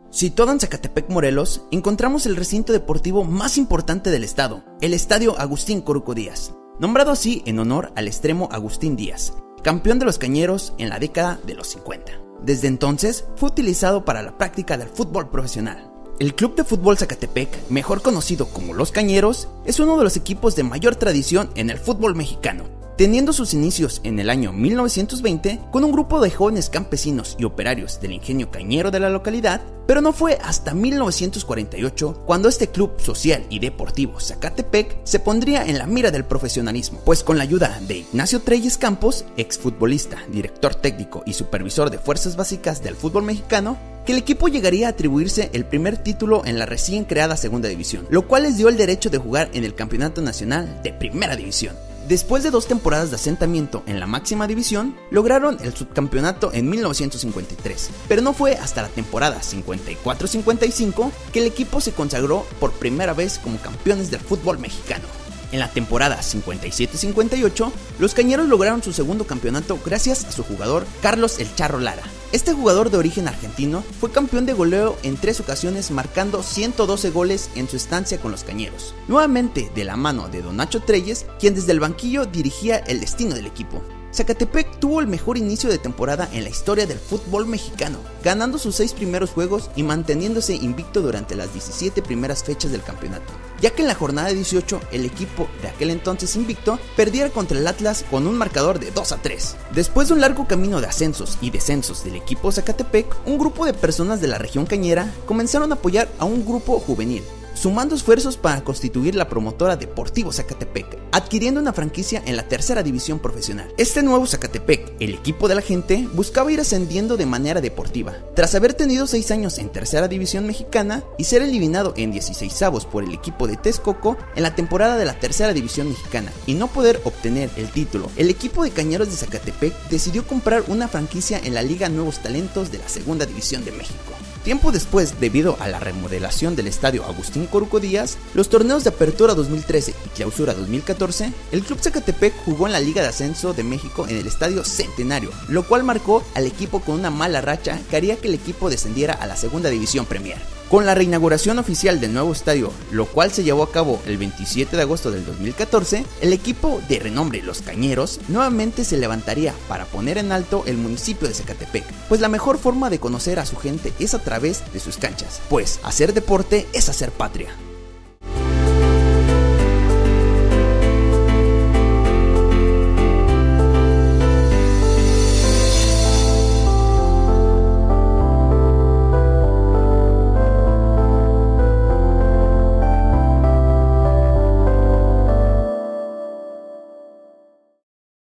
Situado en Zacatepec, Morelos, encontramos el recinto deportivo más importante del estado, el Estadio Agustín Coruco Díaz, nombrado así en honor al extremo Agustín Díaz, campeón de los Cañeros en la década de los 50. Desde entonces fue utilizado para la práctica del fútbol profesional. El Club de Fútbol Zacatepec, mejor conocido como Los Cañeros, es uno de los equipos de mayor tradición en el fútbol mexicano, teniendo sus inicios en el año 1920 con un grupo de jóvenes campesinos y operarios del ingenio cañero de la localidad, pero no fue hasta 1948 cuando este club social y deportivo Zacatepec se pondría en la mira del profesionalismo, pues con la ayuda de Ignacio Treyes Campos, exfutbolista, director técnico y supervisor de fuerzas básicas del fútbol mexicano, que el equipo llegaría a atribuirse el primer título en la recién creada segunda división, lo cual les dio el derecho de jugar en el campeonato nacional de primera división. Después de 2 temporadas de asentamiento en la máxima división, lograron el subcampeonato en 1953, pero no fue hasta la temporada 54-55 que el equipo se consagró por primera vez como campeones del fútbol mexicano. En la temporada 57-58, los Cañeros lograron su segundo campeonato gracias a su jugador Carlos El Charro Lara. Este jugador de origen argentino fue campeón de goleo en 3 ocasiones, marcando 112 goles en su estancia con los Cañeros, nuevamente de la mano de Don Nacho Treyes, quien desde el banquillo dirigía el destino del equipo. Zacatepec tuvo el mejor inicio de temporada en la historia del fútbol mexicano, ganando sus 6 primeros juegos y manteniéndose invicto durante las 17 primeras fechas del campeonato, ya que en la jornada 18 el equipo de aquel entonces invicto perdiera contra el Atlas con un marcador de 2-3. Después de un largo camino de ascensos y descensos del equipo Zacatepec, un grupo de personas de la región cañera comenzaron a apoyar a un grupo juvenil, sumando esfuerzos para constituir la promotora Deportivo Zacatepec, adquiriendo una franquicia en la tercera división profesional. Este nuevo Zacatepec, el equipo de la gente, buscaba ir ascendiendo de manera deportiva. Tras haber tenido 6 años en tercera división mexicana y ser eliminado en 16avos por el equipo de Texcoco en la temporada de la tercera división mexicana y no poder obtener el título, el equipo de Cañeros de Zacatepec decidió comprar una franquicia en la Liga Nuevos Talentos de la segunda división de México. Tiempo después, debido a la remodelación del estadio Agustín Coruco Díaz, los torneos de Apertura 2013 y Clausura 2014, el Club Zacatepec jugó en la Liga de Ascenso de México en el estadio Centenario, lo cual marcó al equipo con una mala racha que haría que el equipo descendiera a la segunda división Premier. Con la reinauguración oficial del nuevo estadio, lo cual se llevó a cabo el 27 de agosto del 2014, el equipo de renombre Los Cañeros nuevamente se levantaría para poner en alto el municipio de Zacatepec, pues la mejor forma de conocer a su gente es a través de sus canchas, pues hacer deporte es hacer patria.